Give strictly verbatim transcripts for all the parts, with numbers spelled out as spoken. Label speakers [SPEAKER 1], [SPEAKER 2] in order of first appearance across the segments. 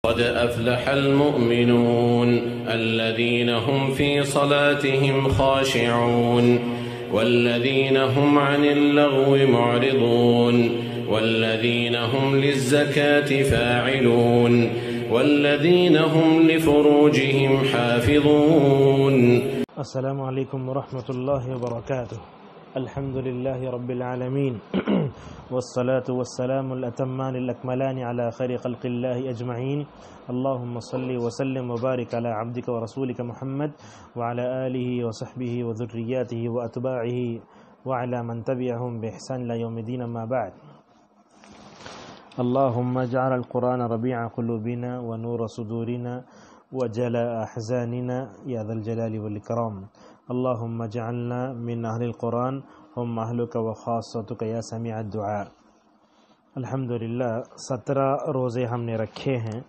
[SPEAKER 1] قد أفلح المؤمنون الذين هم في صلاتهم خاشعون والذين هم عن اللغو معرضون والذين هم للزكاة فاعلون والذين هم لفروجهم حافظون.
[SPEAKER 2] السلام علیکم ورحمۃ اللہ وبرکاتہ. الحمد للہ رب العالمین والصلاة والسلام الأتمان الأكملان على خير خلق الله أجمعين. اللهم صل وسلم وبارك على عبدك ورسولك محمد وعلى آله وصحبه وذرياته وأتباعه وعلى من تبعهم بإحسان إلى يوم الدين. ما بعد. اللهم اجعل القرآن ربيع قلوبنا ونور صدورنا وجلاء أحزاننا يا ذا الجلال والإكرام. اللهم اجعلنا من أهل القرآن هم أهلك وخاصتك يا سميع الدعاء. الحمدللہ سترہ روزے ہم نے رکھے ہیں.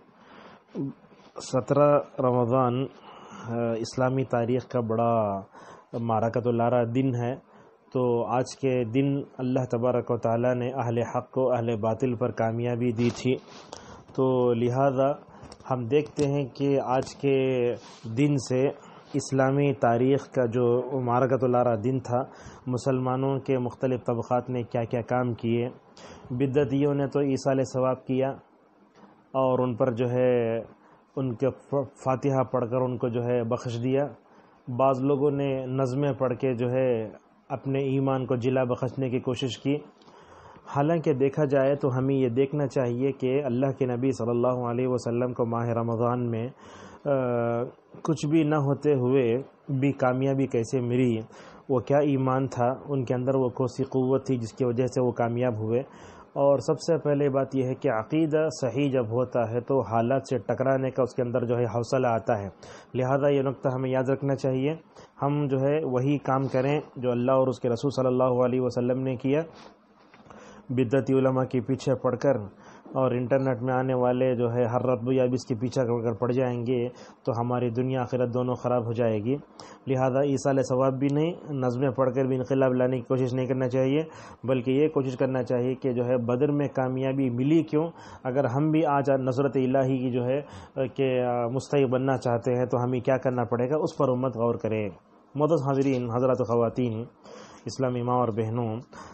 [SPEAKER 2] سترہ رمضان اسلامی تاریخ کا بڑا معرکۃ الارا دن ہے. تو آج کے دن اللہ تبارک و تعالیٰ نے اہل حق کو اہل باطل پر کامیابی دی تھی. تو لہذا ہم دیکھتے ہیں کہ آج کے دن سے اسلامی تاریخ کا جو معرکۃ الارا دن تھا، مسلمانوں کے مختلف طبقات نے کیا کیا کام کیے. بدعتیوں نے تو ایصال ثواب کیا اور ان پر جو ہے ان کے فاتحہ پڑھ کر ان کو جو ہے بخش دیا. بعض لوگوں نے نظمیں پڑھ کے جو ہے اپنے ایمان کو جلا بخشنے کی کوشش کی. حالانکہ دیکھا جائے تو ہمیں یہ دیکھنا چاہیے کہ اللہ کے نبی صلی اللہ علیہ وسلم کو ماہ رمضان میں کچھ بھی نہ ہوتے ہوئے بھی کامیابی کیسے ملی، وہ کیا ایمان تھا ان کے اندر، وہ کون سی قوت تھی جس کی وجہ سے وہ کامیاب ہوئے. اور سب سے پہلے بات یہ ہے کہ عقیدہ صحیح جب ہوتا ہے تو حالات سے ٹکرانے کا اس کے اندر جو ہے حوصلہ آتا ہے. لہذا یہ نقطہ ہمیں یاد رکھنا چاہیے. ہم جو ہے وہی کام کریں جو اللہ اور اس کے رسول صلی اللہ علیہ وسلم نے کیا. بدعتی علماء کے پیچھے پڑھ کر اور انٹرنیٹ میں آنے والے جو ہے ہر رب یا بھی اس کے پیچھے اگر پڑ جائیں گے تو ہماری دنیا آخرت دونوں خراب ہو جائے گی. لہذا ایصال ثواب بھی نہیں، نظمیں پڑھ کر بھی انقلاب لانے کی کوشش نہیں کرنا چاہیے، بلکہ یہ کوشش کرنا چاہیے کہ جو ہے بدر میں کامیابی ملی کیوں. اگر ہم بھی آج نصرت الہی کی جو ہے کہ مستحق بننا چاہتے ہیں تو ہمیں کیا کرنا پڑے گا، اس پر امت غور کرے. معزز حاضرین، حضرات و خواتین، اسلامی ماں اور بہنوں،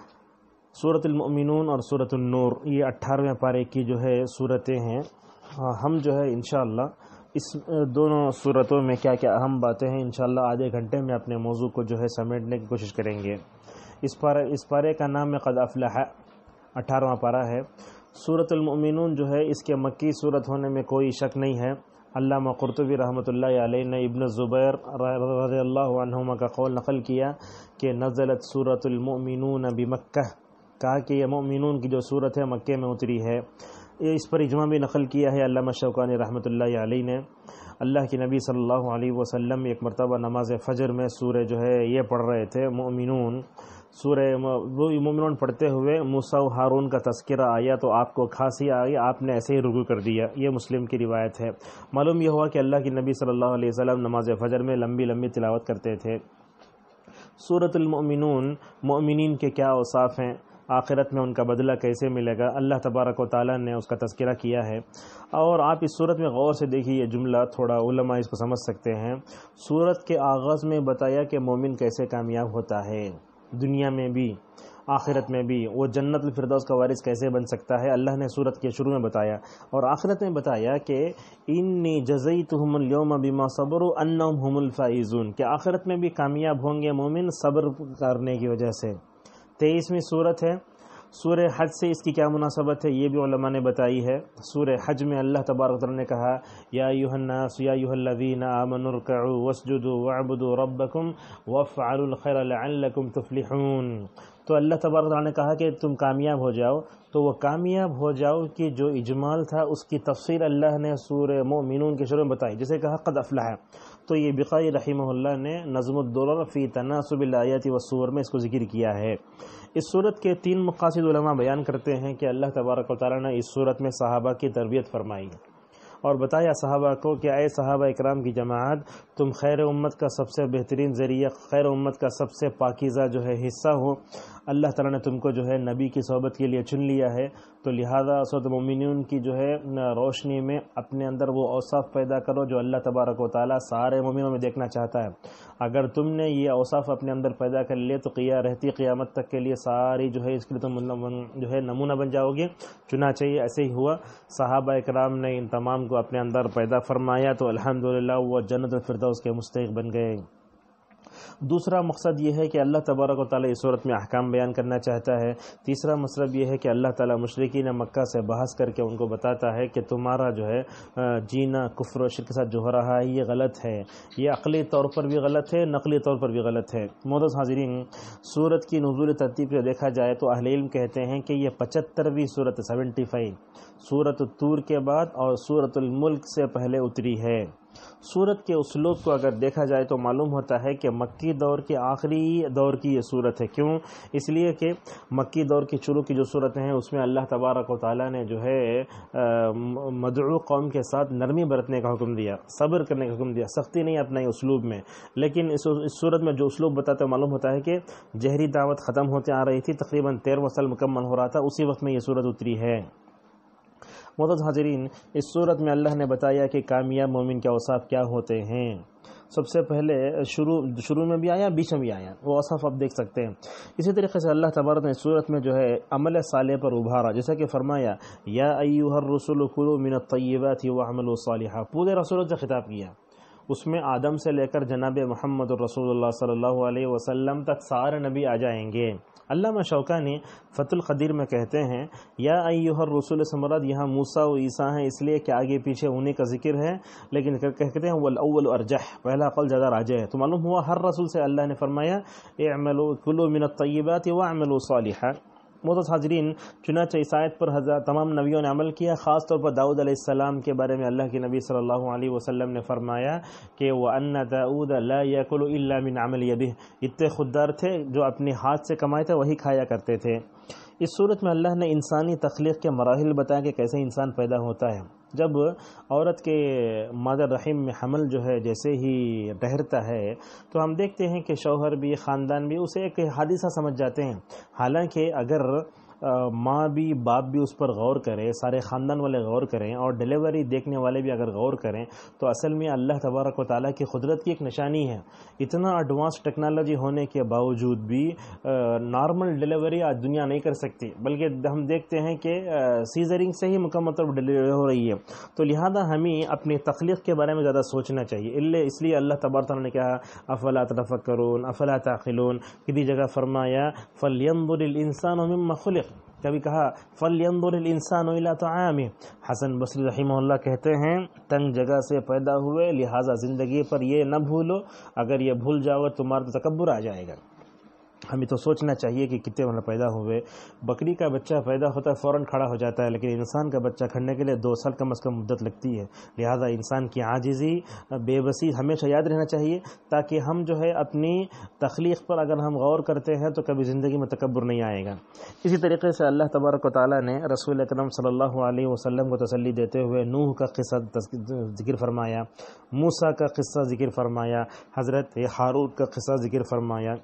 [SPEAKER 2] سورۃ المؤمنون اور سورۃ النور یہ اٹھارہویں پارے کی جو ہے صورتیں ہیں. ہم جو ہے انشاءاللہ اس دونوں صورتوں میں کیا کیا اہم باتیں ہیں انشاءاللہ آدھے گھنٹے میں اپنے موضوع کو جو ہے سمیٹنے کی کوشش کریں گے. اس پارے اس پارے کا نام ہے قد افلح، اٹھارہواں پارہ ہے. سورۃ المؤمنون جو ہے اس کے مکی صورت ہونے میں کوئی شک نہیں ہے. علامہ قرطبی رحمۃ اللہ علیہ نے ابن زبیر رضی اللہ عنہما کا قول نقل کیا کہ نزلت سورۃ المؤمنون بمکہ، کہا کہ یہ مؤمنون کی جو صورت ہے مکے میں اتری ہے. اس پر اجماع بھی نقل کیا ہے علامہ شوکانی رحمۃ اللہ علیہ نے. اللہ کے نبی صلی اللہ علیہ وسلم ایک مرتبہ نماز فجر میں سورہ جو ہے یہ پڑھ رہے تھے مؤمنون. سورہ مؤمنون پڑھتے ہوئے موسیٰ و ہارون کا تذکرہ آیا تو آپ کو کھانسی آئی، آپ نے ایسے ہی رکوع کر دیا. یہ مسلم کی روایت ہے. معلوم یہ ہوا کہ اللہ کے نبی صلی اللہ علیہ وسلم نماز فجر میں لمبی لمبی تلاوت کرتے تھے. سورۃ المؤمنون، مؤمنین کے کیا اوصاف ہیں، آخرت میں ان کا بدلہ کیسے ملے گا، اللہ تبارک و تعالیٰ نے اس کا تذکرہ کیا ہے. اور آپ اس صورت میں غور سے دیکھیے، یہ جملہ تھوڑا علماء اس کو سمجھ سکتے ہیں. صورت کے آغاز میں بتایا کہ مومن کیسے کامیاب ہوتا ہے، دنیا میں بھی آخرت میں بھی وہ جنت الفردوس کا وارث کیسے بن سکتا ہے، اللہ نے صورت کے شروع میں بتایا. اور آخرت میں بتایا کہ انی جزیتہم اليوم بما صبروا انہم هم الفائزون، کہ آخرت میں بھی کامیاب ہوں گے مومن صبر کرنے کی وجہ سے. تیئیسویں صورت ہے. سورہ حج سے اس کی کیا مناسبت ہے یہ بھی علماء نے بتائی ہے. سورہ حج میں اللہ تبارک و تعالی نے کہا یا ایھا الناس یا ایھا الذین آمنوا ارکعوا واسجدوا واعبدوا ربکم وافعلوا الخیر لعلکم تفلحون. تو اللہ تبارک و تعالی نے کہا کہ تم کامیاب ہو جاؤ، تو وہ کامیاب ہو جاؤ کہ جو اجمال تھا اس کی تفصیل اللہ نے سورہ مومنون کے شروع میں بتائی. جسے کہا قد افلح، تو یہ بقائی رحمہ اللہ نے نظم الدرر فی تناسب الآیات والسور میں اس کو ذکر کیا ہے. اس صورت کے تین مقاصد علماء بیان کرتے ہیں کہ اللہ تبارک و تعالی نے اس صورت میں صحابہ کی تربیت فرمائی اور بتایا صحابہ کو کہ اے صحابہ اکرام کی جماعت، تم خیر امت کا سب سے بہترین ذریعہ، خیر امت کا سب سے پاکیزہ جو ہے حصہ ہو، اللہ تعالیٰ نے تم کو جو ہے نبی کی صحبت کے لیے چن لیا ہے، تو لہذا سورۃ مومنون کی جو ہے روشنی میں اپنے اندر وہ اوصاف پیدا کرو جو اللہ تبارک و تعالیٰ سارے مومنوں میں دیکھنا چاہتا ہے۔ اگر تم نے یہ اوصاف اپنے اندر پیدا کر لیے تو قیام رہتی قیامت تک کے لیے ساری جو ہے اس کے لیے تم جو ہے نمونہ بن جاؤ گے۔ چنانچہ ایسے ہی ہوا، صحابہ اکرام نے ان تمام کو اپنے اندر پیدا فرمایا تو الحمدللہ وہ جنت الفردوس کے مستحق بن گئے۔ دوسرا مقصد یہ ہے کہ اللہ تبارک و تعالیٰ اس صورت میں احکام بیان کرنا چاہتا ہے۔ تیسرا مطلب یہ ہے کہ اللہ تعالیٰ مشرکین مکہ سے بحث کر کے ان کو بتاتا ہے کہ تمہارا جو ہے جینا کفر و شرک کے ساتھ جو ہو رہا ہے یہ غلط ہے، یہ عقلی طور پر بھی غلط ہے، نقلی طور پر بھی غلط ہے۔ معزز حاضرین، سورت کی نزول ترتیب سے دیکھا جائے تو اہل علم کہتے ہیں کہ یہ پچہترویں سورت سیونٹی فائیو سورت الطور کے بعد اور سورت الملک سے پہلے اتری ہے۔ سورت کے اسلوب کو اگر دیکھا جائے تو معلوم ہوتا ہے کہ مکی دور کے آخری دور کی یہ سورت ہے۔ کیوں؟ اس لیے کہ مکی دور کی شروع کی جو صورتیں ہیں اس میں اللہ تبارک و تعالیٰ نے جو ہے مدعو قوم کے ساتھ نرمی برتنے کا حکم دیا، صبر کرنے کا حکم دیا، سختی نہیں اپنائی اسلوب میں۔ لیکن اس صورت میں جو اسلوب بتاتے معلوم ہوتا ہے کہ جہری دعوت ختم ہوتے آ رہی تھی، تقریباً تیرہواں سال مکمل ہو رہا تھا، اسی وقت میں یہ صورت اتری ہے۔ معزز حاضرین، اس صورت میں اللہ نے بتایا کہ کامیاب مومن کے اوصاف کیا ہوتے ہیں۔ سب سے پہلے شروع شروع میں بھی آیا، بیچ میں بھی آیا، وہ اوصاف آپ دیکھ سکتے ہیں۔ اسی طریقے سے اللہ تبارک نے اس صورت میں جو ہے عمل صالح پر ابھارا، جیسا کہ فرمایا یا ایھا الرسل کلوا من الطیبات واعملوا صالحا، پورے رسولوں سے خطاب کیا۔ اس میں آدم سے لے کر جناب محمد الرسول اللہ صلی اللہ علیہ وسلم تک سارے نبی آ جائیں گے۔ علامہ شوکانی فتح القدیر میں کہتے ہیں یا ایھا الرسول سے مراد یہاں موسیٰ و عیسیٰ ہیں، اس لیے کہ آگے پیچھے انہی کا ذکر ہے، لیکن کہتے ہیں والاول ارجح، پہلا قول زیادہ راجح ہے۔ تو معلوم ہوا ہر رسول سے اللہ نے فرمایا اعملوا کلوا من الطیبات واعملوا صالحا۔ معزز حاضرین، چنانچہ اس آیت پر حضرت تمام نبیوں نے عمل کیا۔ خاص طور پر داؤد علیہ السلام کے بارے میں اللہ کے نبی صلی اللہ علیہ وسلم نے فرمایا کہ وَأَنَّ دَاؤُدَ لَا يَأْكُلُ إِلَّا مِنْ عَمَلِ يَدِهِ، اتنے خوددار تھے جو اپنے ہاتھ سے کمائے تھے وہی کھایا کرتے تھے۔ اس صورت میں اللہ نے انسانی تخلیق کے مراحل بتایا کہ کیسے انسان پیدا ہوتا ہے۔ جب عورت کے مادر رحم میں حمل جو ہے جیسے ہی ٹھہرتا ہے تو ہم دیکھتے ہیں کہ شوہر بھی، خاندان بھی اسے ایک حادثہ سمجھ جاتے ہیں، حالانکہ اگر ماں بھی باپ بھی اس پر غور کرے، سارے خاندان والے غور کریں اور ڈیلیوری دیکھنے والے بھی اگر غور کریں تو اصل میں اللہ تبارک و تعالیٰ کی قدرت کی ایک نشانی ہے۔ اتنا ایڈوانس ٹیکنالوجی ہونے کے باوجود بھی نارمل ڈیلیوری آج دنیا نہیں کر سکتی، بلکہ ہم دیکھتے ہیں کہ سیزرنگ سے ہی مکمل طور پر ڈیلیوری ہو رہی ہے۔ تو لہذا ہمیں اپنی تخلیق کے بارے میں زیادہ سوچنا چاہیے، اس لیے اللہ تبارک تعالیٰ نے کہا افلا تتفکرون افلا تعقلون، کسی جگہ فرمایا فلینظر الانسان مما خلق، کبھی کہا فَلْيَنظُرِ الْإِنسَانُ إِلَىٰ طَعَامِهِ۔ حسن بصری رحمہ اللہ کہتے ہیں تنگ جگہ سے پیدا ہوئے، لہٰذا زندگی پر یہ نہ بھولو، اگر یہ بھول جاؤ تمہارا تو تکبر آ جائے گا۔ ہمیں تو سوچنا چاہیے کہ کتنے مطلب پیدا ہوئے۔ بکری کا بچہ پیدا ہوتا ہے فوراً کھڑا ہو جاتا ہے، لیکن انسان کا بچہ کھڑنے کے لیے دو سال کم از کم مدت لگتی ہے۔ لہذا انسان کی عاجزی، بے بسی ہمیشہ یاد رہنا چاہیے، تاکہ ہم جو ہے اپنی تخلیق پر اگر ہم غور کرتے ہیں تو کبھی زندگی میں تکبر نہیں آئے گا۔ اسی طریقے سے اللہ تبارک و تعالیٰ نے رسول اکرم صلی اللہ علیہ وسلم کو تسلی دیتے ہوئے نوح کا قصہ ذکر فرمایا، موسیٰ کا قصہ ذکر فرمایا، حضرت ہارون کا قصہ ذکر فرمایا،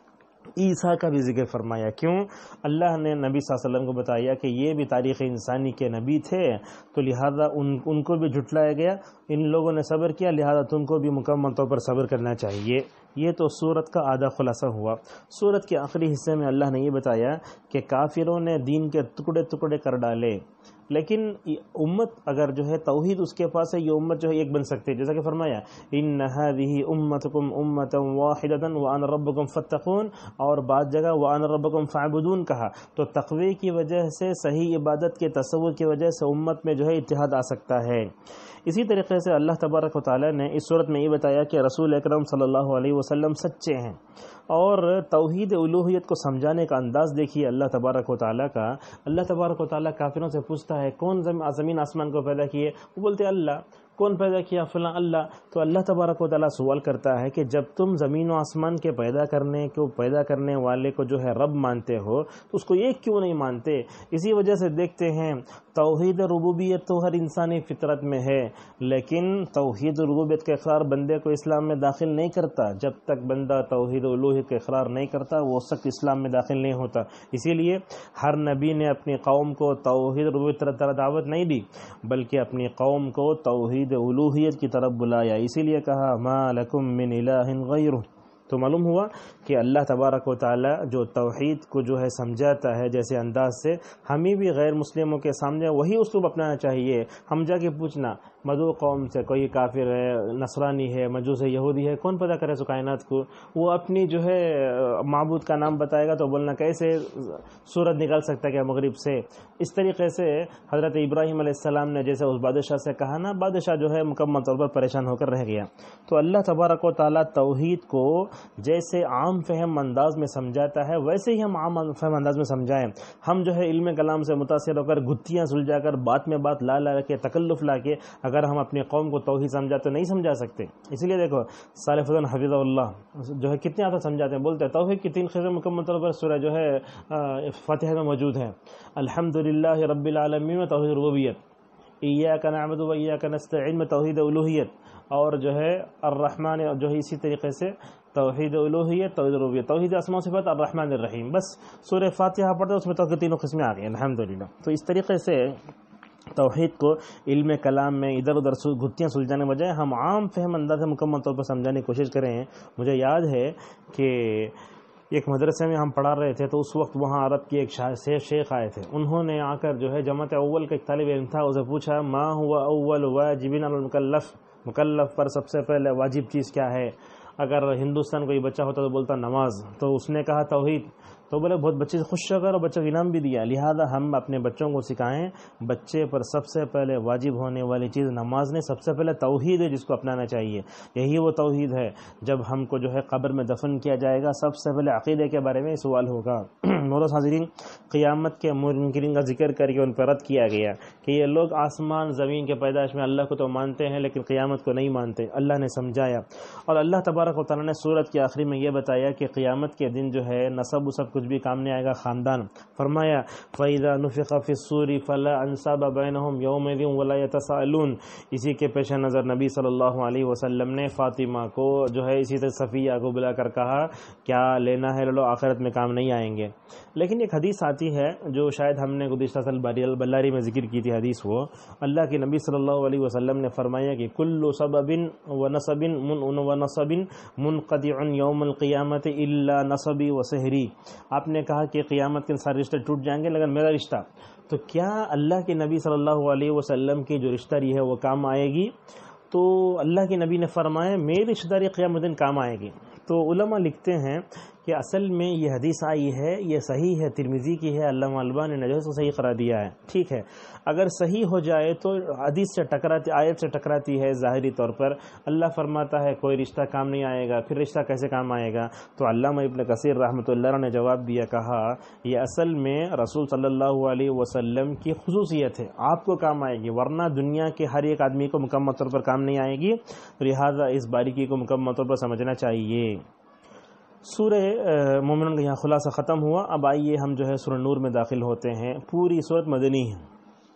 [SPEAKER 2] عیسیٰ کا بھی ذکر فرمایا۔ کیوں؟ اللہ نے نبی صلی اللہ علیہ وسلم کو بتایا کہ یہ بھی تاریخ انسانی کے نبی تھے، تو لہذا ان ان کو بھی جھٹلایا گیا، ان لوگوں نے صبر کیا، لہذا تم کو بھی مکمل طور پر صبر کرنا چاہیے۔ یہ تو سورت کا آدھا خلاصہ ہوا۔ سورت کے آخری حصے میں اللہ نے یہ بتایا کہ کافروں نے دین کے ٹکڑے ٹکڑے کر ڈالے، لیکن امت اگر جو ہے توحید اس کے پاس ہے، یہ امت جو ہے ایک بن سکتی ہے، جیسا کہ فرمایا ان هذه امتکم امۃ واحدۃ وانا ربکم فاتقون، اور بعض جگہ وانا ربکم فاعبدون کہا، تو تقوی کی وجہ سے، صحیح عبادت کے تصور کی وجہ سے امت میں جو ہے اتحاد آ سکتا ہے۔ اسی طریقے سے اللہ تبارک و تعالیٰ نے اس صورت میں یہ بتایا کہ رسول اکرم صلی اللہ علیہ وسلم سچے ہیں، اور توحید الوہیت کو سمجھانے کا انداز دیکھیے اللہ تبارک و تعالیٰ کا۔ اللہ تبارک و تعالیٰ کافروں سے پوچھتا ہے کون زمین آسمان کو پیدا کیے؟ وہ بولتے اللہ۔ کون پیدا کیا؟ فلاں اللہ۔ تو اللہ تبارک و تعالیٰ سوال کرتا ہے کہ جب تم زمین و آسمان کے پیدا کرنے کو پیدا کرنے والے کو جو ہے رب مانتے ہو تو اس کو ایک کیوں نہیں مانتے؟ اسی وجہ سے دیکھتے ہیں توحید ربوبیت تو ہر انسانی فطرت میں ہے، لیکن توحید ربوبیت کا اقرار بندے کو اسلام میں داخل نہیں کرتا۔ جب تک بندہ توحید الوہیت کا اقرار نہیں کرتا وہ اس وقت اسلام میں داخل نہیں ہوتا۔ اسی لیے ہر نبی نے اپنی قوم کو توحید ربوبیت کی طرف دعوت نہیں دی، بلکہ اپنی قوم کو توحید الوہیت کی طرف بلایا۔ اسی لیے کہا ما لکم من الہ غیرہ۔ تو معلوم ہوا کہ اللہ تبارک و تعالی جو توحید کو جو ہے سمجھاتا ہے جیسے انداز سے، ہمیں بھی غیر مسلموں کے سامنے وہی اسلوب اپنانا چاہیے۔ ہم جا کے پوچھنا مدعو قوم سے، کوئی کافر ہے، نصرانی ہے، مجوس ہے، یہودی ہے، کون پتہ کرے سو کائنات کو؟ وہ اپنی جو ہے معبود کا نام بتائے گا تو بولنا کیسے سورج نکال سکتا ہے کیا مغرب سے؟ اس طریقے سے حضرت ابراہیم علیہ السلام نے جیسے اس بادشاہ سے کہا نا، بادشاہ جو ہے مکمل طور پر پریشان ہو کر رہ گیا۔ تو اللہ تبارک و تعالیٰ توحید کو جیسے عام فہم انداز میں سمجھاتا ہے ویسے ہی ہم عام فہم انداز میں سمجھائیں۔ ہم جو ہے علم کلام سے متاثر ہو کر گتھیاں سلجھا کر بات میں بات لا لا کے تکلف لا کے اگر ہم اپنی قوم کو توحید سمجھاتے نہیں سمجھا سکتے۔ اسی لیے دیکھو صالح فضل حفظہ اللہ جو ہے کتنے آتا سمجھاتے ہیں، بولتے ہیں توحید کی تین قسم مکمل طور پر سورہ جو ہے فاتحہ میں موجود ہے۔ الحمدللہ رب العالمین میں توحید ربوبیت، ایاک نعبد و ایاک نستعین میں توحید الوہیت، اور جو ہے الرحمن جو ہے اسی طریقے سے توحید الوہیت، توحید ربوبیت، توحید اسماء و صفات، الرحمن الرحیم۔ بس سورہ فاتحہ پڑھتے اس میں توحید تینوں قسمیں آ گئی الحمدللہ۔ تو اس طریقے سے توحید کو علم کلام میں ادھر ادھر گتھیاں سلجھانے بجائے ہم عام فہم انداز سے مکمل طور پر سمجھانے کی کوشش کریں۔ مجھے یاد ہے کہ ایک مدرسے میں ہم پڑھا رہے تھے تو اس وقت وہاں عرب کے ایک شیخ آئے تھے، انہوں نے آ کر جو ہے جماعت اول کا ایک طالب علم تھا، اسے پوچھا ما ہوا اول واجب علی المکلف، مکلف پر سب سے پہلے واجب چیز کیا ہے؟ اگر ہندوستان کوئی بچہ ہوتا تو بولتا نماز، تو اس نے کہا توحید، تو بولے بہت بچے سے خوش ہو کر اور بچوں کو انعام بھی دیا۔ لہذا ہم اپنے بچوں کو سکھائیں بچے پر سب سے پہلے واجب ہونے والی چیز نماز نہیں، سب سے پہلے توحید ہے جس کو اپنانا چاہیے۔ یہی وہ توحید ہے جب ہم کو جو ہے قبر میں دفن کیا جائے گا سب سے پہلے عقیدے کے بارے میں سوال ہوگا۔ مولانا حاضرین، قیامت کے منکرین کا ذکر کر کے ان پر رد کیا گیا کہ یہ لوگ آسمان زمین کے پیدائش میں اللہ کو تو مانتے ہیں لیکن قیامت کو نہیں مانتے۔ اللہ نے سمجھایا اور اللہ تبارک و تعالیٰ نے سورت کے آخری میں یہ بتایا کہ قیامت کے دن جو ہے نسب وسب کچھ بھی کام نہیں آئے گا، خاندان۔ فرمایا فَإِذَا نُفِخَ فِي الصُّورِ فَلَا أَنْسَابَ بَيْنَهُمْ يَوْمَئِذٍ وَلَا يَتَسَاءَلُونَ۔ اسی کے پیش نظر نبی صلی اللہ علیہ وسلم نے فاطمہ کو جو ہے اسی طرح صفیہ کو بلا کر کہا کیا لینا ہے لو، آخرت میں کام نہیں آئیں گے۔ لیکن ایک حدیث آتی ہے جو شاید ہم نے گزشتہ سال بلاری میں ذکر کی تھی حدیث، وہ اللہ کے نبی صلی اللہ علیہ وسلم نے فرمایا کہ کل سبب ونسب ونسب منقطع یوم القیامت الا نسبی وسحری۔ آپ نے کہا کہ قیامت کے سارے رشتے ٹوٹ جائیں گے لیکن میرا رشتہ، تو کیا اللہ کے نبی صلی اللہ علیہ وسلم کی جو رشتہ داری ہے وہ کام آئے گی؟ تو اللہ کے نبی نے فرمایا میری رشتہ داری قیامت دن کام آئے گی۔ تو علماء لکھتے ہیں کہ اصل میں یہ حدیث آئی ہے، یہ صحیح ہے، ترمذی کی ہے، علامہ البانی نے جو ہے اس کو صحیح قرار دیا ہے، ٹھیک ہے۔ اگر صحیح ہو جائے تو حدیث سے ٹکراتی، آیت سے ٹکراتی ہے ظاہری طور پر۔ اللہ فرماتا ہے کوئی رشتہ کام نہیں آئے گا، پھر رشتہ کیسے کام آئے گا؟ تو علامہ ابن کثیر رحمۃ اللہ نے جواب دیا، کہا یہ اصل میں رسول صلی اللہ علیہ وسلم کی خصوصیت ہے، آپ کو کام آئے گی، ورنہ دنیا کے ہر ایک آدمی کو مکمل طور پر کام نہیں آئے گی۔ لہٰذا اس باریکی کو مکمل طور پر سمجھنا چاہیے۔ سورہ مومنون کا یہاں خلاصہ ختم ہوا۔ اب آئیے ہم جو ہے سورہ نور میں داخل ہوتے ہیں۔ پوری سورت مدنی ہے،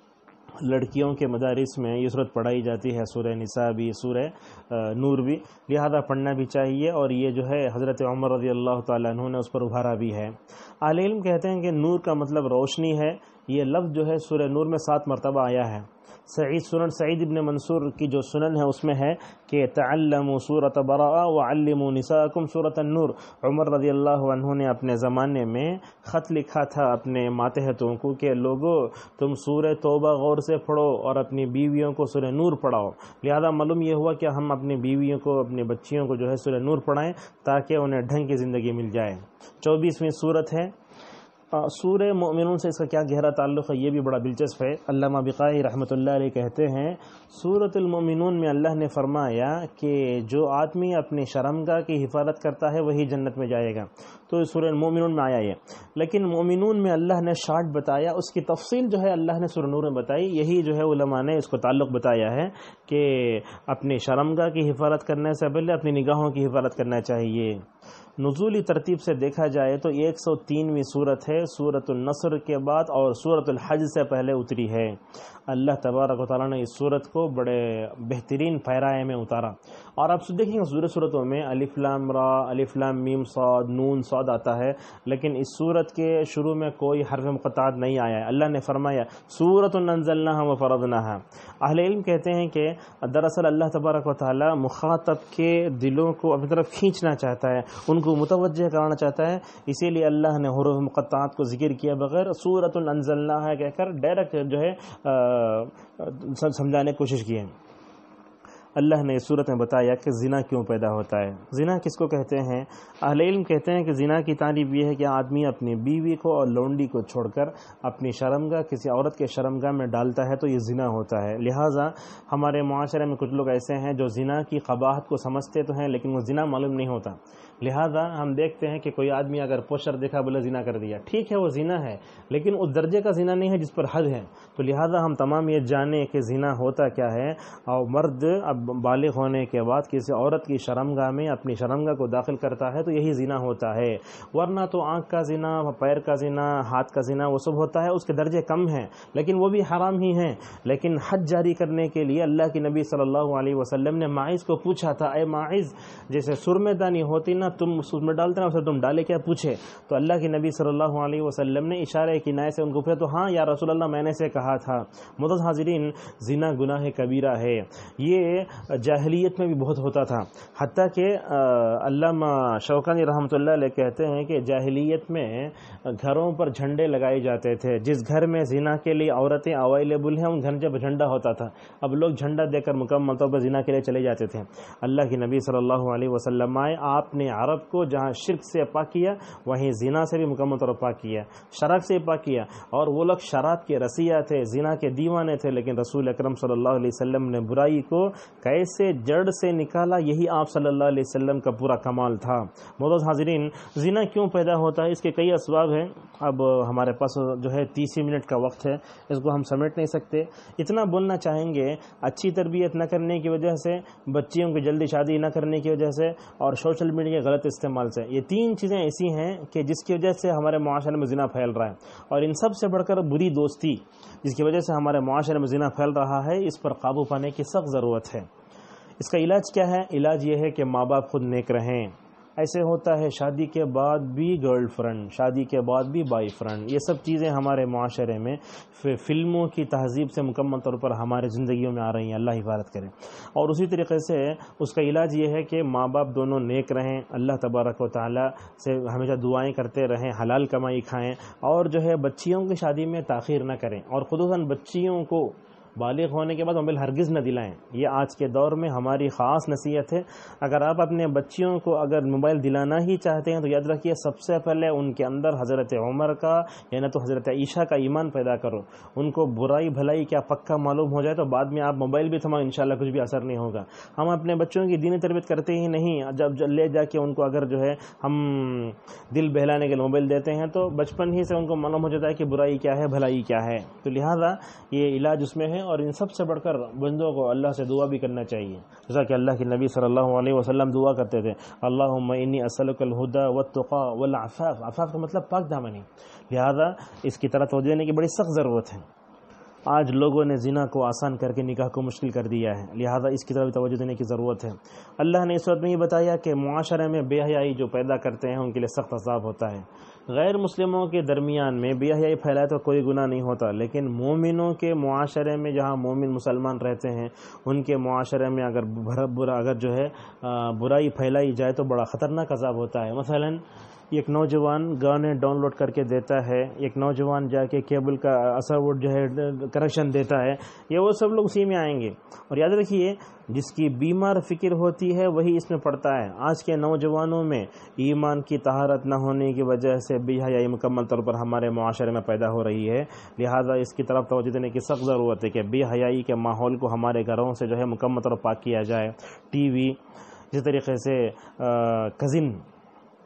[SPEAKER 2] لڑکیوں کے مدارس میں یہ سورت پڑھائی جاتی ہے، سورہ نساء بھی، سورہ نور بھی، لہذا پڑھنا بھی چاہیے، اور یہ جو ہے حضرت عمر رضی اللہ تعالیٰ عنہ نے اس پر ابھارا بھی ہے۔ اہل علم کہتے ہیں کہ نور کا مطلب روشنی ہے۔ یہ لفظ جو ہے سورہ نور میں سات مرتبہ آیا ہے۔ سعید سنن سعید ابن منصور کی جو سنن ہے اس میں ہے کہ تعلموا سورۃ براءہ وعلموا نساءکم سورۃ النور۔ عمر رضی اللہ عنہ نے اپنے زمانے میں خط لکھا تھا اپنے ماتحتوں کو کہ لوگو تم سورہ توبہ غور سے پڑھو اور اپنی بیویوں کو سورہ نور پڑھاؤ۔ لہذا معلوم یہ ہوا کہ ہم اپنی بیویوں کو، اپنی بچیوں کو جو ہے سورہ نور پڑھائیں تاکہ انہیں ڈھنگ کی زندگی مل جائے۔ چوبیسویں سورت ہے۔ سورہ مومنون سے اس کا کیا گہرا تعلق ہے یہ بھی بڑا دلچسپ ہے۔ علامہ بقائی رحمۃ اللہ علیہ کہتے ہیں سورۃ المومنون میں اللہ نے فرمایا کہ جو آدمی اپنی شرمگاہ کی حفاظت کرتا ہے وہی جنت میں جائے گا، تو سورہ مومنون میں آیا یہ۔ لیکن مومنون میں اللہ نے شارٹ بتایا، اس کی تفصیل جو ہے اللہ نے سورہ نور میں بتائی۔ یہی جو ہے علماء نے اس کو تعلق بتایا ہے کہ اپنی شرمگاہ کی حفاظت کرنے سے پہلے اپنی نگاہوں کی حفاظت کرنا چاہیے۔ نزولی ترتیب سے دیکھا جائے تو ایک سو تینویں سورت ہے ہے سورۃ النصر کے بعد اور سورۃ الحج سے پہلے اتری ہے۔ اللہ تبارک و تعالیٰ نے اس سورت کو بڑے بہترین پیرائے میں اتارا، اور آپ دیکھیں گے سورہ سورتوں میں الف لام را، الف لام میم صاد، نون صاد آتا ہے، لیکن اس سورت کے شروع میں کوئی حرف مقطعات نہیں آیا ہے۔ اللہ نے فرمایا سورۃ انزلناها وفرضناها۔ اہل علم کہتے ہیں کہ دراصل اللہ تبارک و تعالیٰ مخاطب کے دلوں کو اپنی طرف کھینچنا چاہتا ہے، ان کو متوجہ کرانا چاہتا ہے، اسی لیے اللہ نے حروف مقطعات کو ذکر کیا بغیر سورۃ انزلناها کہہ کر ڈائریکٹ جو ہے سمجھانے کی کوشش کی ہے۔ اللہ نے اس صورت میں بتایا کہ زنا کیوں پیدا ہوتا ہے، زنا کس کو کہتے ہیں۔ اہل علم کہتے ہیں کہ زنا کی تعریف یہ ہے کہ آدمی اپنی بیوی کو اور لونڈی کو چھوڑ کر اپنی شرمگاہ کسی عورت کے شرمگاہ میں ڈالتا ہے تو یہ زنا ہوتا ہے۔ لہٰذا ہمارے معاشرے میں کچھ لوگ ایسے ہیں جو زنا کی قباحت کو سمجھتے تو ہیں لیکن وہ زنا معلوم نہیں ہوتا۔ لہٰذا ہم دیکھتے ہیں کہ کوئی آدمی اگر پوسٹر دیکھا بولے زنا کر دیا، ٹھیک ہے وہ زنا ہے لیکن اس درجے کا زنا نہیں ہے جس پر حد ہے۔ تو لہٰذا ہم تمام یہ جانیں کہ زنا ہوتا کیا ہے، اور مرد اب بالغ ہونے کے بعد کسی عورت کی شرمگاہ میں اپنی شرمگاہ کو داخل کرتا ہے تو یہی زنا ہوتا ہے، ورنہ تو آنکھ کا زنا، پیر کا زنا، ہاتھ کا زنا وہ سب ہوتا ہے، اس کے درجے کم ہیں لیکن وہ بھی حرام ہی ہیں۔ لیکن حد جاری کرنے کے لیے اللہ کی نبی صلی اللہ علیہ وسلم نے ماعز کو پوچھا تھا، اے ماعز جیسے سرمے دانی ہوتی نا تم اس میں ڈالتے نا اسے تم ڈالے کیا، پوچھے تو اللہ کی نبی صلی اللہ علیہ وسلم نے اشارے کنائے سے ان کو پوچھا تو ہاں یا رسول اللہ میں نے سے کہا تھا۔ معزز حاضرین، زنا گناہ کبیرہ ہے، یہ جاہلیت میں بھی بہت ہوتا تھا، حتیٰ کہ علامہ شوکانی رحمۃ اللہ علیہ کہتے ہیں کہ جاہلیت میں گھروں پر جھنڈے لگائے جاتے تھے، جس گھر میں زنا کے لیے عورتیں اویلیبل ہیں ان گھر جب جھنڈا ہوتا تھا، اب لوگ جھنڈا دے کر مکمل طور پر زنا کے لیے چلے جاتے تھے۔ اللہ کی نبی صلی اللہ علیہ وسلم آئے، آپ نے عرب کو جہاں شرک سے پاک کیا وہیں زنا سے بھی مکمل طور پر پاک کیا، شراب سے پاک کیا، اور وہ لوگ شراب کے رسیہ تھے، زنا کے دیوانے تھے، لیکن رسول اکرم صلی اللہ علیہ وسلم نے برائی کو کیسے جڑ سے نکالا، یہی آپ صلی اللہ علیہ وسلم کا پورا کمال تھا۔ معزز حاضرین، زنا کیوں پیدا ہوتا ہے، اس کے کئی اسباب ہیں، اب ہمارے پاس جو ہے تیس ہی منٹ کا وقت ہے، اس کو ہم سمیٹ نہیں سکتے۔ اتنا بولنا چاہیں گے، اچھی تربیت نہ کرنے کی وجہ سے، بچیوں کی جلدی شادی نہ کرنے کی وجہ سے، اور سوشل میڈیا کے غلط استعمال سے، یہ تین چیزیں ایسی ہیں کہ جس کی وجہ سے ہمارے معاشرے میں زنا پھیل رہا ہے، اور ان سب سے بڑھ کر بری دوستی جس کی وجہ سے ہمارے معاشرے میں زنا پھیل رہا ہے، اس پر قابو پانے کی سخت ضرورت ہے۔ اس کا علاج کیا ہے؟ علاج یہ ہے کہ ماں باپ خود نیک رہیں۔ ایسے ہوتا ہے شادی کے بعد بھی گرل فرینڈ، شادی کے بعد بھی بائی فرینڈ، یہ سب چیزیں ہمارے معاشرے میں فلموں کی تہذیب سے مکمل طور پر ہمارے زندگیوں میں آ رہی ہیں، اللہ حفاظت کرے۔ اور اسی طریقے سے اس کا علاج یہ ہے کہ ماں باپ دونوں نیک رہیں، اللہ تبارک و تعالیٰ سے ہمیشہ دعائیں کرتے رہیں، حلال کمائی کھائیں، اور جو ہے بچیوں کی شادی میں تاخیر نہ کریں، اور خصوصاً بچیوں کو بالغ ہونے کے بعد موبائل ہرگز نہ دلائیں، یہ آج کے دور میں ہماری خاص نصیحت ہے۔ اگر آپ اپنے بچیوں کو اگر موبائل دلانا ہی چاہتے ہیں تو یاد رکھیے سب سے پہلے ان کے اندر حضرت عمر کا یعنی تو حضرت عائشہ کا ایمان پیدا کرو، ان کو برائی بھلائی کیا پکا معلوم ہو جائے تو بعد میں آپ موبائل بھی تھما انشاءاللہ کچھ بھی اثر نہیں ہوگا۔ ہم اپنے بچوں کی دینی تربیت کرتے ہی نہیں، جب لے جا کے ان کو اگر جو ہے ہم دل بہلانے کے لیے موبائل دیتے ہیں تو بچپن ہی سے ان کو معلوم ہو جاتا ہے کہ برائی کیا ہے بھلائی کیا ہے، تو لہٰذا یہ علاج اس میں ہے۔ اور ان سب سے بڑھ کر بندوں کو اللہ سے دعا بھی کرنا چاہیے، جیسا کہ اللہ کے نبی صلی اللہ علیہ وسلم دعا کرتے تھے، اللہم انی اسألک الہدی والتقی والعفاف، عفاف کا مطلب پاک دامنی، لہذا اس کی طرف توجہ دینے کی بڑی سخت ضرورت ہے۔ آج لوگوں نے زنا کو آسان کر کے نکاح کو مشکل کر دیا ہے، لہذا اس کی طرف توجہ دینے کی ضرورت ہے۔ اللہ نے اس وقت میں یہ بتایا کہ معاشرے میں بے حیائی جو پیدا کرتے ہیں ان کے لیے سخت عذاب ہوتا ہے۔ غیر مسلموں کے درمیان میں بے حیائی پھیلائے تو کوئی گناہ نہیں ہوتا، لیکن مومنوں کے معاشرے میں جہاں مومن مسلمان رہتے ہیں ان کے معاشرے میں اگر برا اگر جو ہے برائی پھیلائی جائے تو بڑا خطرناک عذاب ہوتا ہے۔ مثلاً ایک نوجوان گانے ڈاؤن لوڈ کر کے دیتا ہے، ایک نوجوان جا کے کیبل کا اثر ووٹ جو ہے کنیکشن دیتا ہے، یہ وہ سب لوگ اسی میں آئیں گے۔ اور یاد رکھیے جس کی بیمار فکر ہوتی ہے وہی اس میں پڑتا ہے۔ آج کے نوجوانوں میں ایمان کی طہارت نہ ہونے کی وجہ سے بے حیائی مکمل طور پر ہمارے معاشرے میں پیدا ہو رہی ہے، لہٰذا اس کی طرف توجہ دینے کی سخت ضرورت ہے کہ بے حیائی کے ماحول کو ہمارے گھروں سے جو ہے مکمل طور پر پاک کیا جائے۔ ٹی وی، اسی طریقے سے کزن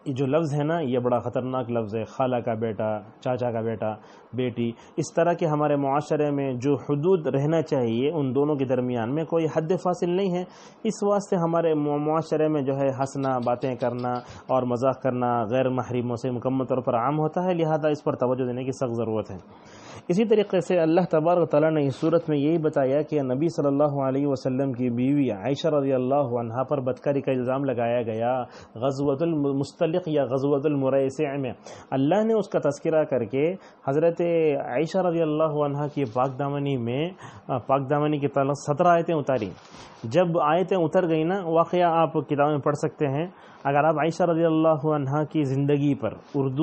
[SPEAKER 2] یہ جو لفظ ہے نا یہ بڑا خطرناک لفظ ہے، خالہ کا بیٹا، چاچا کا بیٹا، بیٹی، اس طرح کے ہمارے معاشرے میں جو حدود رہنا چاہیے ان دونوں کے درمیان میں کوئی حد فاصل نہیں ہے۔ اس واسطے ہمارے معاشرے میں جو ہے ہنسنا، باتیں کرنا اور مذاق کرنا غیر محرموں سے مکمل طور پر عام ہوتا ہے، لہذا اس پر توجہ دینے کی سخت ضرورت ہے۔ اسی طریقے سے اللہ تبارک و تعالیٰ نے اس صورت میں یہی بتایا کہ نبی صلی اللہ علیہ وسلم کی بیوی عائشہ رضی اللہ عنہا پر بدکاری کا الزام لگایا گیا غزوۃ المستلق یا غزوۃ المریسع میں۔ اللہ نے اس کا تذکرہ کر کے حضرت عائشہ رضی اللہ عنہا کی پاک دامنی میں پاک دامنی کے تعلق سترہ آیتیں اتاری۔ جب آیتیں اتر گئی نا، واقعہ آپ کتابوں میں پڑھ سکتے ہیں۔ اگر آپ عائشہ رضی اللہ عنہا کی زندگی پر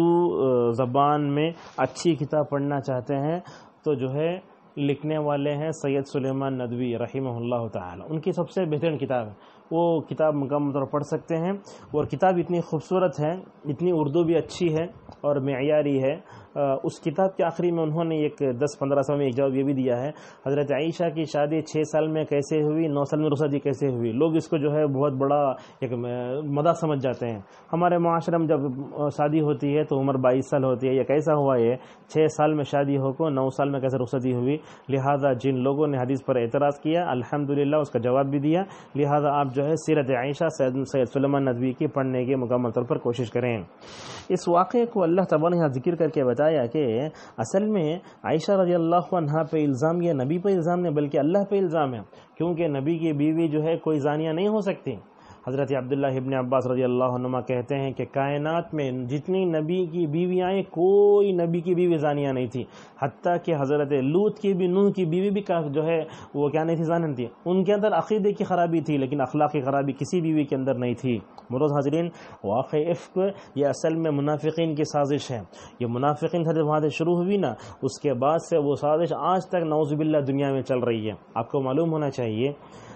[SPEAKER 2] اردو زبان میں اچھی کتاب پڑھنا چاہتے ہیں تو جو ہے لکھنے والے ہیں سید سلیمان ندوی رحمہ اللہ تعالی، ان کی سب سے بہترین کتاب ہے، وہ کتاب مکمل طور پر پڑھ سکتے ہیں۔ اور کتاب اتنی خوبصورت ہے، اتنی اردو بھی اچھی ہے اور معیاری ہے۔ اس کتاب کے آخری میں انہوں نے ایک دس پندرہ سال میں ایک جواب یہ بھی دیا ہے، حضرت عائشہ کی شادی چھ سال میں کیسے ہوئی، نو سال میں رخصتی کیسے ہوئی۔ لوگ اس کو جو ہے بہت بڑا ایک مدح سمجھ جاتے ہیں۔ ہمارے معاشرے میں جب شادی ہوتی ہے تو عمر بائیس سال ہوتی ہے، یہ کیسا ہوا یہ چھ سال میں شادی ہو کو نو سال میں کیسے رخصتی ہوئی۔ لہذا جن لوگوں نے حدیث پر اعتراض کیا الحمدللہ اس کا جواب بھی دیا۔ لہذا آپ جو ہے سیرت عائشہ سید سید سلیمان ندوی کی پڑھنے کی مکمل طور پر کوشش کریں۔ اس واقعے کو اللہ تعالیٰ نے ذکر کر کے بتایا کہ اصل میں عائشہ رضی اللہ عنہا پہ الزام یہ نبی پہ الزام نہیں بلکہ اللہ پہ الزام ہے، کیونکہ نبی کی بیوی جو ہے کوئی زانیہ نہیں ہو سکتی۔ حضرت عبداللہ ابن عباس رضی اللہ عنہما کہتے ہیں کہ کائنات میں جتنی نبی کی بیوی آئیں کوئی نبی کی بیوی زانیہ نہیں تھی، حتیٰ کہ حضرت لوط کی بھی، نوح کی بیوی بھی جو ہے وہ کیا نہیں تھی، زانن تھی۔ ان کے اندر عقیدے کی خرابی تھی لیکن اخلاقی خرابی کسی بیوی کے اندر نہیں تھی۔ معزز حاضرین، واقع افک یہ اصل میں منافقین کی سازش ہے۔ یہ منافقین سے وہاں سے شروع ہوئی نا، اس کے بعد سے وہ سازش آج تک نعوذ باللہ دنیا میں چل رہی ہے۔ آپ کو معلوم ہونا چاہیے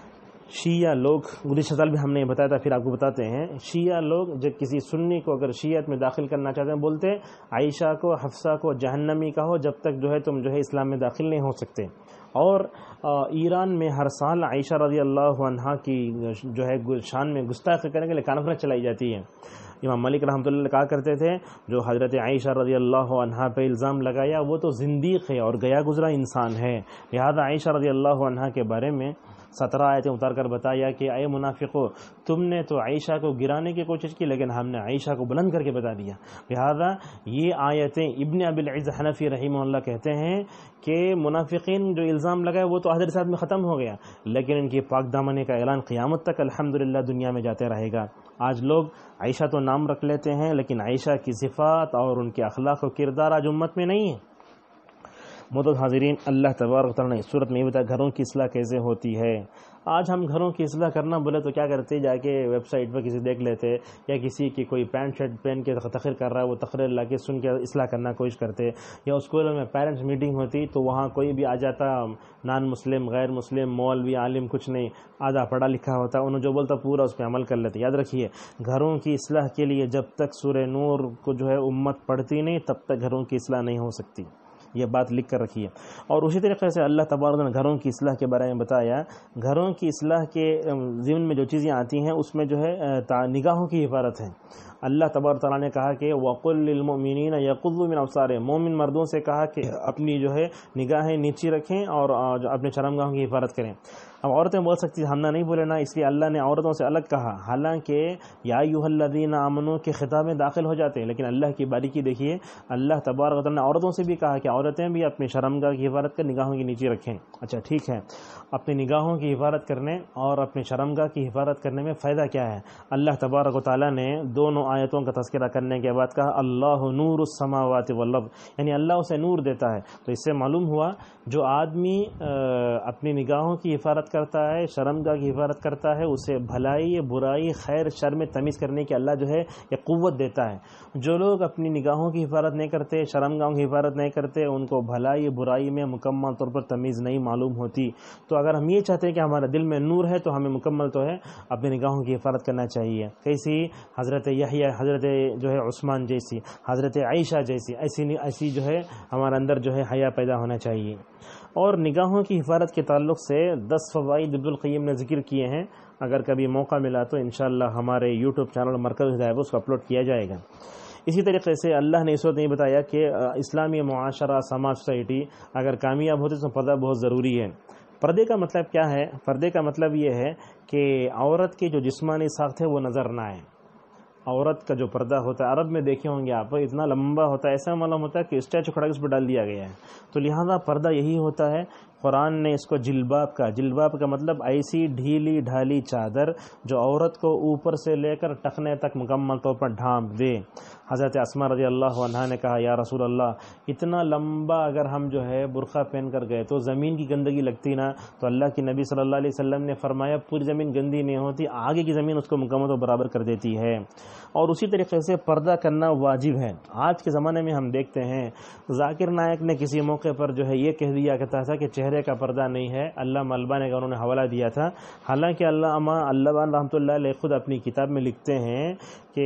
[SPEAKER 2] شیعہ لوگ، گزشتہ سال بھی ہم نے بتایا تھا، پھر آپ کو بتاتے ہیں، شیعہ لوگ جب کسی سنی کو اگر شیعت میں داخل کرنا چاہتے ہیں بولتے ہیں عائشہ کو، حفصہ کو جہنمی کہو جب تک جو ہے تم جو ہے اسلام میں داخل نہیں ہو سکتے۔ اور ایران میں ہر سال عائشہ رضی اللہ عنہا کی جو ہے شان میں گستاخی کرنے کے لیے کانفرنس چلائی جاتی ہے۔ امام مالک رحمۃ اللہ کہا کرتے تھے جو حضرت عائشہ رضی اللہ عنہا پہ الزام لگایا وہ تو زندیق ہے اور گیا گزرا انسان ہے، لہذا عائشہ رضی اللہ عنہا کے بارے میں سترہ آیتیں اتار کر بتایا کہ اے منافقو، تم نے تو عائشہ کو گرانے کی کوشش کی لیکن ہم نے عائشہ کو بلند کر کے بتا دیا۔ لہذا یہ آیتیں ابن ابی العز حنفی رحمہ اللہ کہتے ہیں کہ منافقین جو الزام لگائے وہ تو عہد رسالت میں ختم ہو گیا، لیکن ان کی پاک دامنی کا اعلان قیامت تک الحمدللہ دنیا میں جاتے رہے گا۔ آج لوگ عائشہ تو نام رکھ لیتے ہیں لیکن عائشہ کی صفات اور ان کے اخلاق و کردار آج امت میں نہیں ہے۔ معزز حاضرین، اللہ تبارک تعالیٰ نے اس صورت میں یہ بتایا گھروں کی اصلاح کیسے ہوتی ہے۔ آج ہم گھروں کی اصلاح کرنا بولے تو کیا کرتے، جا کے ویب سائٹ پر کسی دیکھ لیتے یا کسی کی کوئی پینٹ شرٹ پہن کے تقریر کر رہا ہے وہ تقریر لا کے سن کے اصلاح کرنا کوشش کرتے، یا اسکولوں میں پیرنٹس میٹنگ ہوتی تو وہاں کوئی بھی آ جاتا نان مسلم، غیر مسلم، مولوی، عالم کچھ نہیں، آدھا پڑھا لکھا ہوتا، انہوں جو بولتا پورا اس پہ عمل کر لیتے۔ یاد رکھیے گھروں کی اصلاح کے لیے جب تک سورہ نور کو جو ہے امت پڑھتی نہیں تب تک گھروں کی اصلاح نہیں ہو سکتی، یہ بات لکھ کر رکھیے۔ اور اسی طریقے سے اللہ تبارک نے گھروں کی اصلاح کے بارے میں بتایا، گھروں کی اصلاح کے ضمن میں جو چیزیں آتی ہیں اس میں جو ہے نگاہوں کی حفاظت ہے۔ اللہ تبارک تعالیٰ نے کہا کہ وَقُلْ لِلْمُؤْمِنِينَ يَغُضُّوا مِنْ أَبْصَارِهِمْ، مومن مردوں سے کہا کہ اپنی جو ہے نگاہیں نیچی رکھیں اور اپنے شرمگاہوں کی حفاظت کریں۔ اب عورتیں بول سکتی ہیں ہم نے نہیں بولے نا، اس لیے اللہ نے عورتوں سے الگ کہا، حالانکہ یا ایھا الذین آمنوا کے خطاب میں داخل ہو جاتے ہیں، لیکن اللہ کی باریکی دیکھیے، اللہ تبارک و تعالیٰ نے عورتوں سے بھی کہا کہ عورتیں بھی اپنی شرمگاہ کی حفاظت کر نگاہوں کی نیچی رکھیں۔ اچھا ٹھیک ہے، اپنی نگاہوں کی حفاظت کرنے اور اپنی شرمگاہ کی حفاظت کرنے میں فائدہ کیا ہے؟ اللہ تبارک و تعالیٰ نے دونوں آیتوں کا تذکرہ کرنے کے بعد کہا اللہ نور السماوات والارض، یعنی اللہ اسے نور دیتا ہے۔ تو اس سے معلوم ہوا جو آدمی اپنی نگاہوں کی حفاظت کرتا ہے، شرمگاہ کی حفاظت کرتا ہے، اسے بھلائی برائی خیر شر میں تمیز کرنے کی اللہ جو ہے یہ قوت دیتا ہے۔ جو لوگ اپنی نگاہوں کی حفاظت نہیں کرتے، شرمگاہوں کی حفاظت نہیں کرتے، ان کو بھلائی برائی میں مکمل طور پر تمیز نہیں معلوم ہوتی۔ تو اگر ہم یہ چاہتے ہیں کہ ہمارا دل میں نور ہے تو ہمیں مکمل تو ہے اپنی نگاہوں کی حفاظت کرنا چاہیے۔ کیسی؟ حضرت یحییٰ، حضرت جو ہے عثمان جیسی، حضرت عائشہ جیسی ایسی ایسی جو ہے ہمارے اندر جو ہے حیا پیدا ہونا چاہیے۔ اور نگاہوں کی حفاظت کے تعلق سے دس فوائد ابن القیم نے ذکر کیے ہیں، اگر کبھی موقع ملا تو انشاءاللہ ہمارے یوٹیوب چینل مرکز ہدایت اس کو اپلوڈ کیا جائے گا۔ اسی طریقے سے اللہ نے اس وقت نہیں بتایا کہ اسلامی معاشرہ سماج سوسائٹی اگر کامیاب ہوتے تو پردہ بہت ضروری ہے۔ پردے کا مطلب کیا ہے؟ پردے کا مطلب یہ ہے کہ عورت کی جو جسمانی ساخت ہے وہ نظر نہ آئے۔ عورت کا جو پردہ ہوتا ہے، عرب میں دیکھے ہوں گے آپ، اتنا لمبا ہوتا ہے، ایسا معلوم ہوتا ہے کہ اسٹیچو کھڑا کے اس پہ ڈال دیا گیا ہے۔ تو لہذا پردہ یہی ہوتا ہے۔ قرآن نے اس کو جلباب کا جلباب کا مطلب ایسی ڈھیلی ڈھالی چادر جو عورت کو اوپر سے لے کر ٹخنے تک مکمل طور پر ڈھانپ دے۔ حضرت اسماء رضی اللہ عنہا نے کہا یا رسول اللہ اتنا لمبا اگر ہم جو ہے برقع پہن کر گئے تو زمین کی گندگی لگتی نا؟ تو اللہ کی نبی صلی اللہ علیہ وسلم نے فرمایا پوری زمین گندی نہیں ہوتی، آگے کی زمین اس کو مکمل و برابر کر دیتی ہے۔ اور اسی طریقے سے پردہ کرنا واجب ہے۔ آج کے زمانے میں ہم دیکھتے ہیں ذاکر نائک نے کسی موقع پر جو ہے یہ کہہ دیا کرتا تھا کہ چہرے کا پردہ نہیں ہے، علامہ البانی کا انہوں نے حوالہ دیا تھا، حالانکہ علامہ البانی رحمۃ اللہ علیہ خود اپنی کتاب میں لکھتے ہیں کہ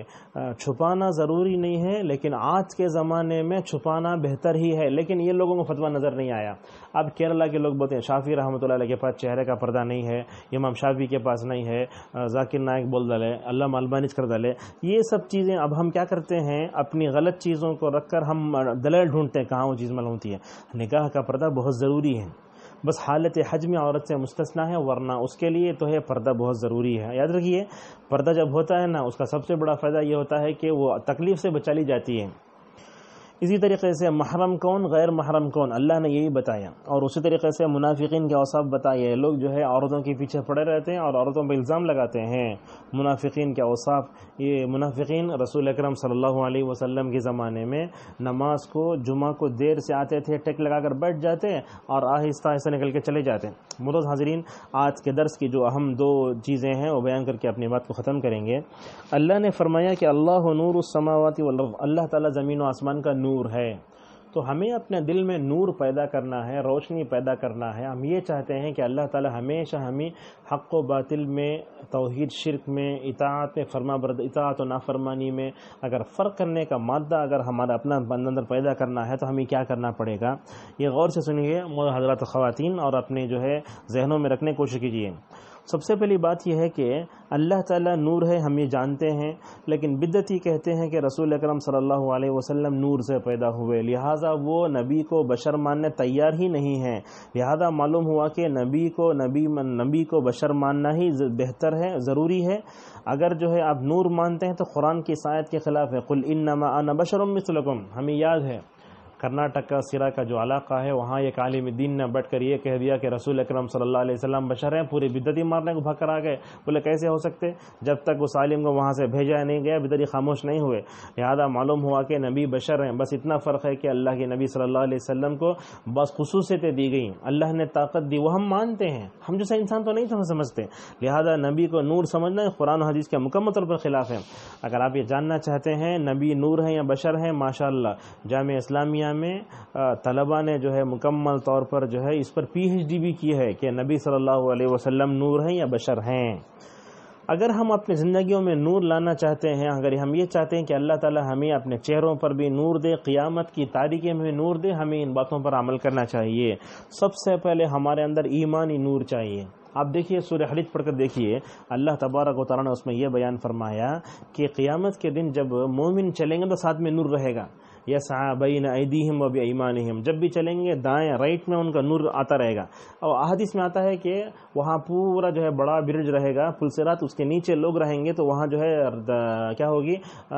[SPEAKER 2] چھپانا ضروری نہیں ہے، لیکن آج کے زمانے میں چھپانا بہتر ہی ہے، لیکن یہ لوگوں کو فتویٰ نظر نہیں آیا۔ اب کیرلا کے لوگ بولتے ہیں شافعی رحمۃ اللہ علیہ کے پاس چہرے کا پردہ نہیں ہے، امام شافعی کے پاس نہیں ہے، ذاکر نائک بول ڈالے، علامہ البانی کر ڈالے۔ یہ سب چیزیں اب ہم کیا کرتے ہیں، اپنی غلط چیزوں کو رکھ کر ہم دلیل ڈھونڈتے ہیں کہاں وہ چیز معلوم ہوتی ہے۔ نکاح کا پردہ بہت ضروری ہے، بس حالت حج میں عورت سے مستثنا ہے، ورنہ اس کے لیے تو ہے پردہ بہت ضروری ہے۔ یاد رکھیے پردہ جب ہوتا ہے نا، اس کا سب سے بڑا فائدہ یہ ہوتا ہے کہ وہ تکلیف سے بچا لی جاتی ہے۔ اسی طریقے سے محرم کون، غیر محرم کون، اللہ نے یہی بتایا۔ اور اسی طریقے سے منافقین کے اوصاف بتائے، لوگ جو ہے عورتوں کے پیچھے پڑے رہتے ہیں اور عورتوں پہ الزام لگاتے ہیں۔ منافقین کے اوصاف، یہ منافقین رسول اکرم صلی اللہ علیہ وسلم کے زمانے میں نماز کو جمعہ کو دیر سے آتے تھے، ٹیک لگا کر بیٹھ جاتے اور آہستہ آہستہ نکل کے چلے جاتے۔ معزز حاضرین، آج کے درس کی جو اہم دو چیزیں ہیں وہ بیان کر کے اپنی بات کو ختم کریں گے۔ اللہ نے فرمایا کہ اللہ نور السماوات والارض، اللہ تعالیٰ زمین و آسمان کا نور ہے۔ تو ہمیں اپنے دل میں نور پیدا کرنا ہے، روشنی پیدا کرنا ہے۔ ہم یہ چاہتے ہیں کہ اللہ تعالی ہمیشہ ہمیں حق و باطل میں، توحید شرک میں، اطاعت میں، فرما برد اطاعت و نافرمانی میں اگر فرق کرنے کا مادہ اگر ہمارا اپنا اندر پیدا کرنا ہے تو ہمیں کیا کرنا پڑے گا، یہ غور سے سنیے حضرات خواتین، اور اپنے جو ہے ذہنوں میں رکھنے کی کوشش کیجیے۔ سب سے پہلی بات یہ ہے کہ اللہ تعالیٰ نور ہے، ہم یہ جانتے ہیں، لیکن بدعتی کہتے ہیں کہ رسول اکرم صلی اللہ علیہ وسلم نور سے پیدا ہوئے، لہٰذا وہ نبی کو بشر ماننے تیار ہی نہیں ہیں۔ لہٰذا معلوم ہوا کہ نبی کو نبی نبی کو بشر ماننا ہی بہتر ہے، ضروری ہے۔ اگر جو ہے آپ نور مانتے ہیں تو قرآن کی آیت کے خلاف ہے، قل انما انا بشر مثلکم۔ ہمیں یاد ہے کرناٹک کا سرا کا جو علاقہ ہے، وہاں ایک عالم دین نے بیٹھ کر یہ کہہ دیا کہ رسول اکرم صلی اللہ علیہ وسلم بشر ہیں، پوری بدعتی مارنے کو بھگ کر آ گئے۔ بولے کیسے ہو سکتے؟ جب تک اس عالم کو وہاں سے بھیجا نہیں گیا بدعتی خاموش نہیں ہوئے۔ لہذا معلوم ہوا کہ نبی بشر ہیں، بس اتنا فرق ہے کہ اللہ کے نبی صلی اللہ علیہ وسلم کو بس خصوصیتیں دی گئیں، اللہ نے طاقت دی، وہ ہم مانتے ہیں، ہم جیسا انسان تو نہیں سمجھتے۔ لہذا نبی کو نور سمجھنا قرآن و حدیث کے مکمل طور پر خلاف ہے۔ اگر آپ یہ جاننا چاہتے ہیں نبی نور ہیں یا بشر ہیں، ماشاءاللہ جامعہ اسلامیہ میں طلباء نے جو ہے مکمل طور پر جو ہے اس پر پی ایچ ڈی بھی کی ہے کہ نبی صلی اللہ علیہ وسلم نور ہیں یا بشر ہیں۔ اگر ہم اپنی زندگیوں میں نور لانا چاہتے ہیں، اگر ہم یہ چاہتے ہیں کہ اللہ تعالی ہمیں اپنے چہروں پر بھی نور دے، قیامت کی تاریکی میں نور دے، ہمیں ان باتوں پر عمل کرنا چاہیے۔ سب سے پہلے ہمارے اندر ایمانی نور چاہیے۔ آپ دیکھیے سورہ حدید پڑھ کر دیکھیے، اللہ تبارک و تعالیٰ نے اس میں یہ بیان فرمایا کہ قیامت کے دن جب مومن چلیں گے تو ساتھ میں نور رہے گا، یسعی بین ایدیہم و بایمانہم، جب بھی چلیں گے دائیں رائٹ میں ان کا نور آتا رہے گا۔ اور احادیث میں آتا ہے کہ وہاں پورا جو ہے بڑا برج رہے گا، پل صراط، اس کے نیچے لوگ رہیں گے تو وہاں جو ہے کیا ہوگی،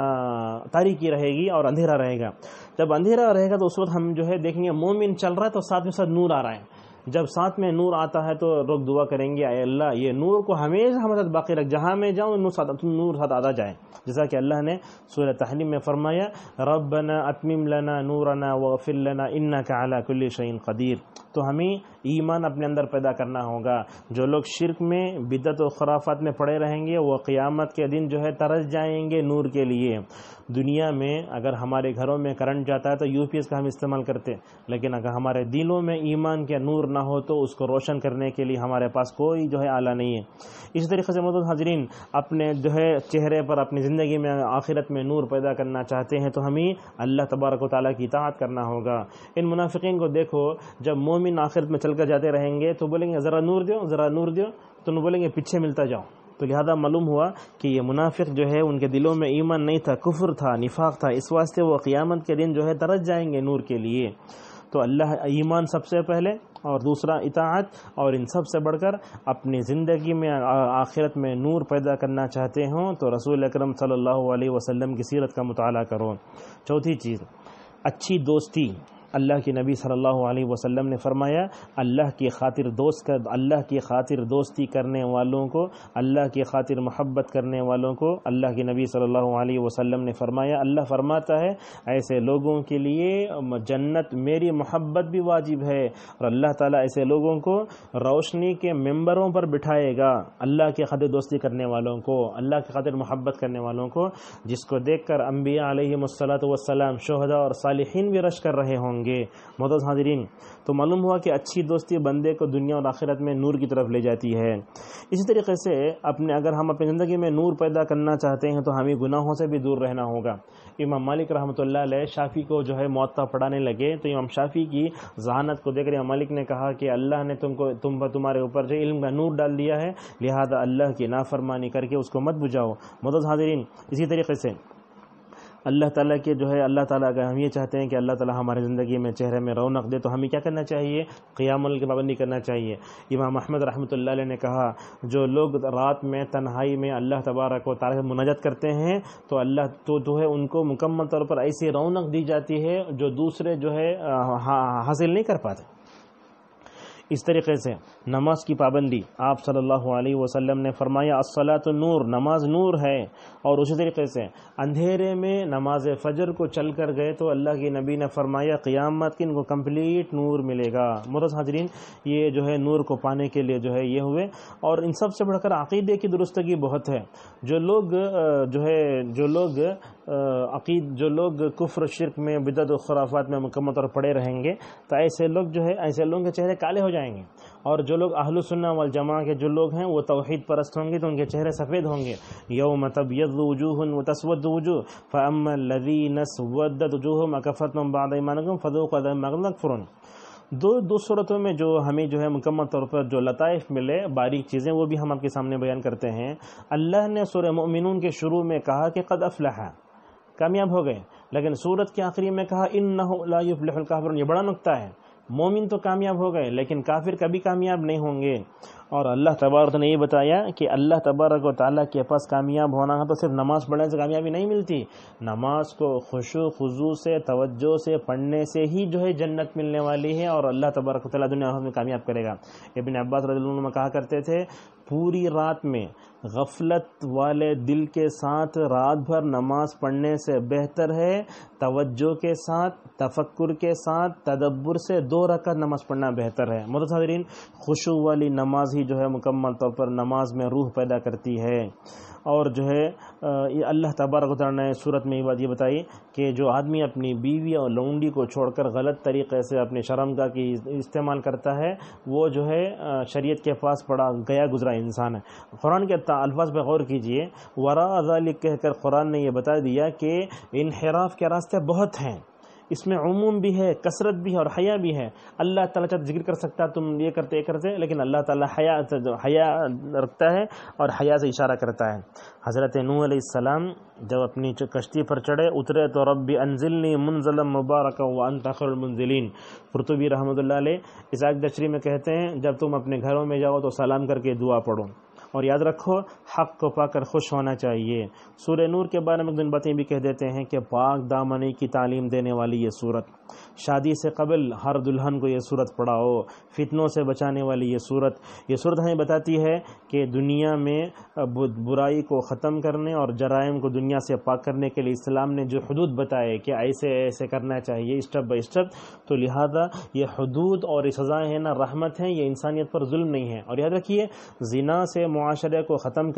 [SPEAKER 2] تاریکی رہے گی اور اندھیرا رہے گا۔ جب اندھیرا رہے گا تو اس وقت ہم جو ہے دیکھیں گے مومن چل رہا ہے تو ساتھ میں ساتھ نور آ رہا ہے۔ جب ساتھ میں نور آتا ہے تو لوگ دعا کریں گے اے اللہ یہ نور کو ہمیشہ ہمارے ساتھ باقی رکھ، جہاں میں جاؤں نور ساتھ نور ساتھ آتا جائے، جیسا کہ اللہ نے سورہ تحریم میں فرمایا ربنا اتمم لنا نورنا واغفر لنا انک علی کل شیء قدیر۔ تو ہمیں ایمان اپنے اندر پیدا کرنا ہوگا۔ جو لوگ شرک میں، بدعت و خرافات میں پڑے رہیں گے وہ قیامت کے دن جو ہے ترس جائیں گے نور کے لیے۔ دنیا میں اگر ہمارے گھروں میں کرنٹ جاتا ہے تو یو پی ایس کا ہم استعمال کرتے، لیکن اگر ہمارے دلوں میں ایمان کے نور نہ ہو تو اس کو روشن کرنے کے لیے ہمارے پاس کوئی جو ہے آلہ نہیں ہے۔ اسی طریقے سے معزز حاضرین، اپنے جو ہے چہرے پر اپنی زندگی میں آخرت میں نور پیدا کرنا چاہتے ہیں تو ہمیں اللہ تبارک و تعالیٰ کی اطاعت کرنا ہوگا۔ ان منافقین کو دیکھو، جب مومن مومن آخرت میں چل کر جاتے رہیں گے تو بولیں گے ذرا نور دیو ذرا نور دیو، تو انہوں بولیں گے پیچھے ملتا جاؤ. تو لہذا معلوم ہوا کہ یہ منافق جو ہے ان کے دلوں میں ایمان نہیں تھا، کفر تھا، نفاق تھا، اس واسطے وہ قیامت کے دن جو ہے ترس جائیں گے نور کے لیے. تو اللہ ایمان سب سے پہلے، اور دوسرا اطاعت، اور ان سب سے بڑھ کر اپنی زندگی میں آخرت میں نور پیدا کرنا چاہتے ہوں تو رسول اکرم صلی اللہ علیہ وسلم کی سیرت کا مطالعہ کرو. چوتھی چیز، اچھی دوستی. اللہ کے نبی صلی اللہ علیہ وسلم نے فرمایا اللہ کی خاطر دوست کر اللہ کی خاطر دوستی کرنے والوں کو، اللہ کی خاطر محبت کرنے والوں کو، اللہ کے نبی صلی اللہ علیہ وسلم نے فرمایا اللہ فرماتا ہے ایسے لوگوں کے لیے جنت میری محبت بھی واجب ہے، اور اللہ تعالیٰ ایسے لوگوں کو روشنی کے ممبروں پر بٹھائے گا، اللہ کی خاطر دوستی کرنے والوں کو، اللہ کی خاطر محبت کرنے والوں کو، جس کو دیکھ کر انبیاء علیہم الصلاۃ والسلام، شہداء اور صالحین بھی رش کر رہے ہوں گے. معزز حاضرین، تو معلوم ہوا کہ اچھی دوستی بندے کو دنیا اور آخرت میں نور کی طرف لے جاتی ہے. اسی طریقے سے اپنے اگر ہم اپنی زندگی میں نور پیدا کرنا چاہتے ہیں تو ہمیں گناہوں سے بھی دور رہنا ہوگا. امام مالک رحمۃ اللہ علیہ شافعی کو جو ہے موطا پڑھانے لگے تو امام شافعی کی ذہانت کو دیکھ کر امام مالک نے کہا کہ اللہ نے تم کو تم پر تمہارے اوپر جو علم کا نور ڈال دیا ہے، لہذا اللہ کی نافرمانی کر کے اس کو مت بجھاؤ. معزز حاضرین، اسی طریقے سے اللہ تعالیٰ کے جو ہے اللہ تعالیٰ اگر ہم یہ چاہتے ہیں کہ اللہ تعالیٰ ہماری زندگی میں چہرے میں رونق دے تو ہمیں کیا کرنا چاہیے؟ قیام اللیل کی پابندی کرنا چاہیے. امام احمد رحمۃ اللہ علیہ نے کہا جو لوگ رات میں تنہائی میں اللہ تبارک و تعالیٰ سے مناجات کرتے ہیں تو اللہ تو جو ہے ان کو مکمل طور پر ایسی رونق دی جاتی ہے جو دوسرے جو ہے حاصل نہیں کر پاتے. اس طریقے سے نماز کی پابندی، آپ صلی اللہ علیہ وسلم نے فرمایا الصلاۃ نور، نماز نور ہے. اور اسی طریقے سے اندھیرے میں نماز فجر کو چل کر گئے تو اللہ کے نبی نے فرمایا قیامت کی ان کو کمپلیٹ نور ملے گا. معزز حاضرین، یہ جو ہے نور کو پانے کے لیے جو ہے یہ ہوئے. اور ان سب سے بڑھ کر عقیدے کی درستگی بہت ہے. جو لوگ جو ہے جو لوگ عقید جو لوگ کفر شرک میں بدعت و خرافات میں مکمل طور پڑے رہیں گے تو ایسے لوگ جو ہے ایسے لوگوں کے چہرے کالے ہو جائیں گے. اور جو لوگ اہل السنہ والجماعہ کے جو لوگ ہیں وہ توحید پرست ہوں گے تو ان کے چہرے سفید ہوں گے. یوم تبیض وجوہ وتسود وجوہ فاما الذین اسودت وجوہہم اکفرتم بعد ایمانکم فذوقوا عذاب ما کنتم تکفرون. دو دو صورتوں میں جو ہمیں جو ہے مکمل طور پر جو لطائف ملے، باریک چیزیں، وہ بھی ہم آپ کے سامنے بیان کرتے ہیں. اللہ نے سورہ مؤمنون کے شروع میں کہا کہ قد افلح، کامیاب ہو گئے، لیکن سورت کے آخری میں کہا انہ لا یفلح الکافرون. یہ بڑا نکتہ ہے. مومن تو کامیاب ہو گئے لیکن کافر کبھی کامیاب نہیں ہوں گے. اور اللہ تبارک نے یہ بتایا کہ اللہ تبارک و تعالیٰ کے پاس کامیاب ہونا ہے تو صرف نماز پڑھنے سے کامیابی نہیں ملتی. نماز کو خشوع خضوع سے، توجہ سے پڑھنے سے ہی جو ہے جنت ملنے والی ہے اور اللہ تبارک و تعالیٰ دنیا میں کامیاب کرے گا. ابن عباس رضی اللہ عنہ کہا کرتے تھے پوری رات میں غفلت والے دل کے ساتھ رات بھر نماز پڑھنے سے بہتر ہے توجہ کے ساتھ، تفکر کے ساتھ، تدبر سے دو رکعت نماز پڑھنا بہتر ہے. معزز حاضرین، خشوع والی نماز ہی جو ہے مکمل طور پر نماز میں روح پیدا کرتی ہے. اور جو ہے اللہ تبارک و تعالیٰ نے صورت میں یہ بات یہ بتائی کہ جو آدمی اپنی بیوی اور لونڈی کو چھوڑ کر غلط طریقے سے اپنی شرمگاہ کی استعمال کرتا ہے وہ جو ہے شریعت کے پاس پڑا گیا گزرا انسان ہے. قرآن کے الفاظ پہ غور کیجئے. وراء ذلک کہہ کر قرآن نے یہ بتا دیا کہ انحراف کے راستے بہت ہیں. اس میں عموم بھی ہے، کثرت بھی ہے اور حیا بھی ہے. اللہ تعالیٰ چاہتا ذکر کر سکتا تم یہ کرتے یہ کرتے، لیکن اللہ تعالیٰ حیا حیا رکھتا ہے اور حیا سے اشارہ کرتا ہے. حضرت نوح علیہ السلام جب اپنی کشتی پر چڑھے اترے تو رب انزلنی منزلا مبارکا وانت خیر المنزلین. قرطبی رحمۃ اللہ علیہ اس آیت تشریح میں کہتے ہیں جب تم اپنے گھروں میں جاؤ تو سلام کر کے دعا پڑھو اور یاد رکھو حق کو پا کر خوش ہونا چاہیے. سورہ نور کے بارے میں دن باتیں بھی کہہ دیتے ہیں کہ پاک دامنی کی تعلیم دینے والی یہ سورت، شادی سے قبل ہر دلہن کو یہ سورت پڑھاؤ، فتنوں سے بچانے والی یہ سورت. یہ سورت ہمیں بتاتی ہے کہ دنیا میں برائی کو ختم کرنے اور جرائم کو دنیا سے پاک کرنے کے لیے اسلام نے جو حدود بتائے کہ ایسے ایسے کرنا چاہیے اسٹیپ بائی اسٹیپ، تو لہذا یہ حدود اور یہ سزائیں ہیں نا رحمت ہیں، یہ انسانیت پر ظلم نہیں ہے. اور یاد رکھیے زنا سے معاشرے کو ختم کرنے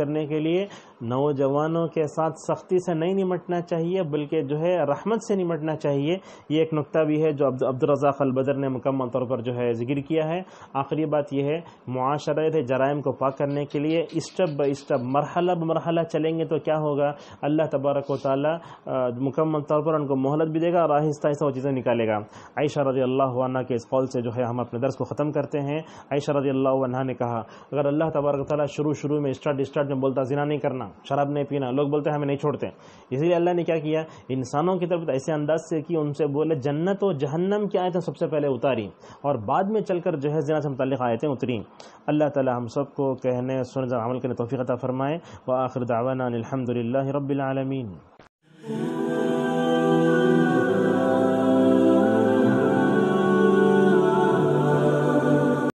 [SPEAKER 2] کرنے کے لیے نوجوانوں کے ساتھ سختی سے نہیں نمٹنا چاہیے بلکہ جو ہے رحمت سے نمٹنا چاہیے. یہ ایک نقطہ بھی ہے جو عبد الرزاق البدر نے مکمل طور پر جو ہے ذکر کیا ہے. آخری بات یہ ہے معاشرے جرائم کو پاک کرنے کے لیے اسٹیپ بائی اسٹیپ مرحلہ بمرحلہ چلیں گے تو کیا ہوگا, اللہ تبارک و تعالیٰ مکمل طور پر ان کو مہلت بھی دے گا اور آہستہ آہستہ وہ چیزیں نکالے گا. عائشہ رضی اللہ عنہ کے اس قول سے جو ہے ہم اپنے درس کو ختم کرتے ہیں. عائشہ رضی اللہ عنہ نے کہا اگر اللہ تبارک و تعالیٰ شروع شروع میں اسٹارٹ اسٹارٹ میں بولتا زنا نہیں کرنا, شراب نہیں پینا, لوگ بولتے ہیں ہمیں نہیں چھوڑتے, اسی لیے اللہ نے کیا کیا, انسانوں کی طرف ایسے انداز سے کی ان سے بولے جنت و جہنم کی آیتیں سب سے پہلے اتاری اور بعد میں چل کر جو ہے زنا سے متعلق آیتیں اتری. اللہ تعالی ہم سب کو کہنے سننے عمل کرنے توفیق عطا فرمائے. وآخر دعوانا الحمد للہ رب العالمین.